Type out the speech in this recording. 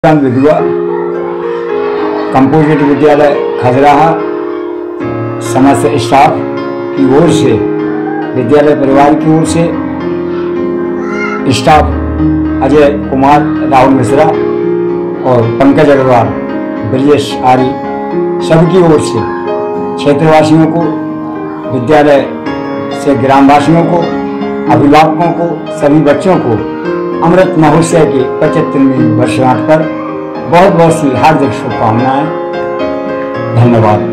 विधुआ composite विद्यालय खजराहा समस्त staff की ओर से, विद्यालय परिवार की ओर से, स्टाफ अजय कुमार, राहुल मिश्रा और पंकज अग्रवाल, ब्रजेश आर्य, सबकी ओर से क्षेत्रवासियों को, विद्यालय से ग्रामवासियों को, अभिभावकों को, सभी बच्चों को अमृत महोत्सव की 75वीं वर्षगांठ पर बहुत बहुत सी हार्दिक शुभकामनाएं। धन्यवाद।